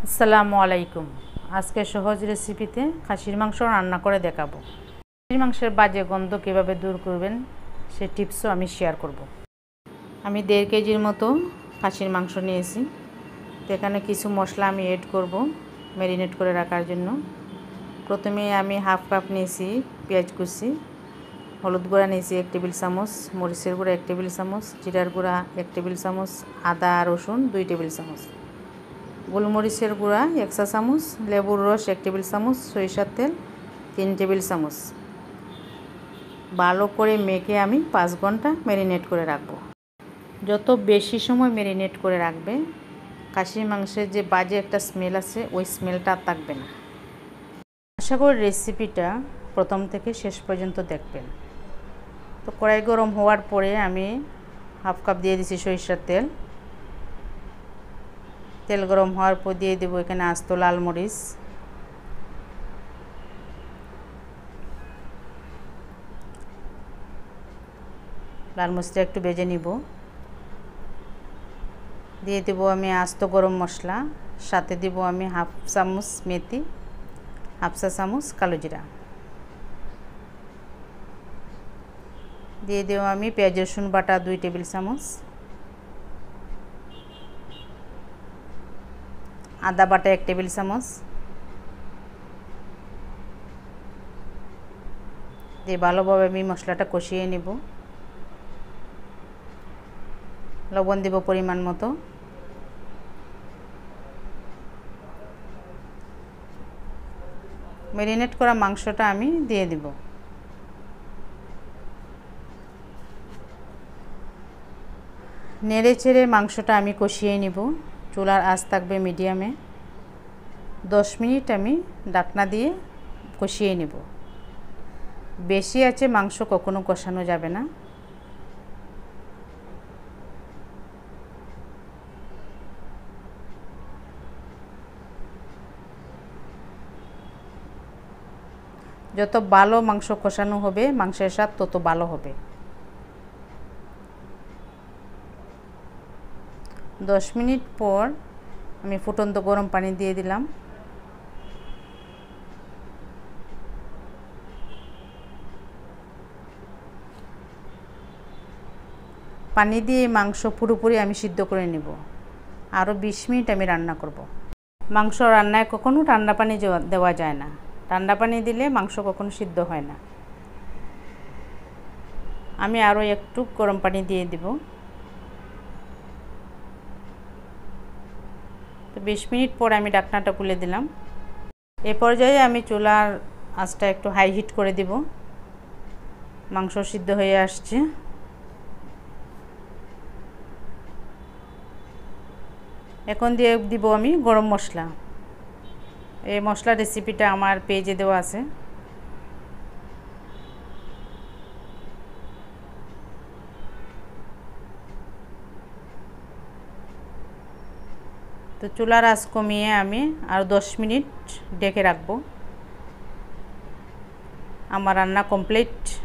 আসসালামু আলাইকুম। আজকে সহজ রেসিপিতে খাসির মাংস রান্না করে দেখাবো। খাসির মাংসের বাজে গন্ধ কীভাবে দূর করবেন সে টিপসও আমি শেয়ার করব। আমি 1.5 কেজির মতো খাসির মাংস নিয়েছি। তো এখানে কিছু মশলা আমি এড করব ম্যারিনেট করে রাখার জন্য। প্রথমে আমি হাফ কাপ নিয়েছি পেঁয়াজ কুচি, হলুদ গুঁড়া নিয়েছি 1 টেবিল চামচ, মরিচের গুঁড়া 1 টেবিল চামচ, জিরার গুঁড়া 1 টেবিল চামচ, আদা রসুন 2 টেবিল চামচ, গোলমরিচের গুঁড়া 1 চা চামচ, লেবুর রস 1 টেবিল চামচ, সরিষার তেল 3 টেবিল চামচ। ভালো করে মেখে আমি 5 ঘন্টা ম্যারিনেট করে রাখব। যত বেশি সময় ম্যারিনেট করে রাখবে খাসির মাংসের যে বাজে একটা স্মেল আছে ওই স্মেলটা আর থাকবে না। আশা করি রেসিপিটা প্রথম থেকে শেষ পর্যন্ত দেখবেন। তো কড়াই গরম হওয়ার পরে আমি হাফ কাপ দিয়ে দিছি সরিষার তেল। তেল গরম হওয়ার পর দিয়ে দেবো এখানে আস্ত লাল মরিচ, লাল মরিচটা একটু ভেজে নিব। দিয়ে দেব আমি আস্ত গরম মশলা, সাথে দেব আমি হাফ চামচ মেথি, হাফ চা চামচ কালো জিরা। দিয়ে দেব আমি পেঁয়াজ রসুন বাটা 2 টেবিল চামচ, আদা বাটা 1 টেবিল চামচ। দিয়ে ভালোভাবে আমি মশলাটা কষিয়ে নেব। লবণ দেব পরিমাণ মতো। ম্যারিনেট করা মাংসটা আমি দিয়ে দেব। নেড়ে চেড়ে মাংসটা আমি কষিয়ে নিব। চুলার আঁচ থাকবে মিডিয়ামে। 10 মিনিট আমি ঢাকনা দিয়ে কষিয়ে নেব। বেশি আছে মাংস কখনো কষানো যাবে না। যত ভালো মাংস কষানো হবে মাংসের স্বাদ তত ভালো হবে। 10 মিনিট পর আমি ফুটন্ত গরম পানি দিয়ে দিলাম। পানি দিয়ে মাংস পুরোপুরি আমি সিদ্ধ করে নেব। আরও 20 মিনিট আমি রান্না করব। মাংস রান্নায় কখনো ঠান্ডা পানি দেওয়া যায় না। ঠান্ডা পানি দিলে মাংস কখনো সিদ্ধ হয় না। আমি আরও একটু গরম পানি দিয়ে দিব। তো 20 মিনিট পর আমি ঢাকনাটা খুলে দিলাম। এ পর্যায়ে আমি চুলার আঁচটা একটু হাই হিট করে দিব। মাংস সিদ্ধ হয়ে আসছে। এখন দিয়ে দিব আমি গরম মশলা। এই মশলা রেসিপিটা আমার পেজে দেওয়া আছে। তো চুলার আঁচ কমিয়ে আমি আর 10 মিনিট ঢেকে রাখবো। আমার রান্না কমপ্লিট।